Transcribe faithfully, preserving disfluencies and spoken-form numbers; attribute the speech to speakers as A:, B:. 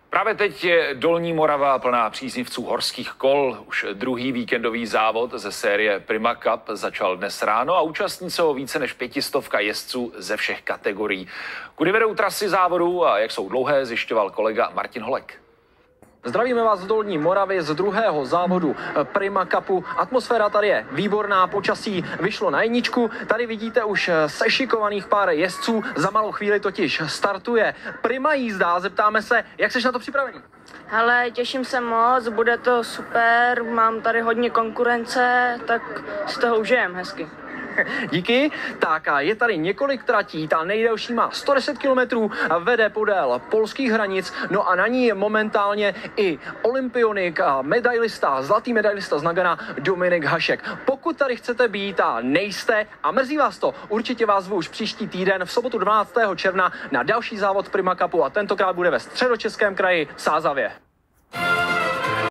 A: Právě teď je Dolní Morava plná příznivců horských kol. Už druhý víkendový závod ze série Prima Cup začal dnes ráno a účastní se ho více než pětistovka jezdců ze všech kategorií. Kudy vedou trasy závodů a jak jsou dlouhé, zjišťoval kolega Martin Holek.
B: Zdravíme vás z Dolní Moravy z druhého závodu Prima Cupu. Atmosféra tady je výborná, počasí vyšlo na jedničku. Tady vidíte už sešikovaných pár jezdců, za malou chvíli totiž startuje Prima jízda. Zeptáme se, jak jsi na to připravený?
C: Hele, těším se moc, bude to super, mám tady hodně konkurence, tak z toho užijem hezky.
B: Díky. Tak a je tady několik tratí, ta nejdelší má sto deset kilometrů, vede podél polských hranic, no a na ní je momentálně i olympionik a medailista, zlatý medailista z Nagana Dominik Hašek. Pokud tady chcete být a nejste a mrzí vás to, určitě vás zvu už příští týden v sobotu dvanáctého června na další závod Prima Cupu a tentokrát bude ve Středočeském kraji v Sázavě.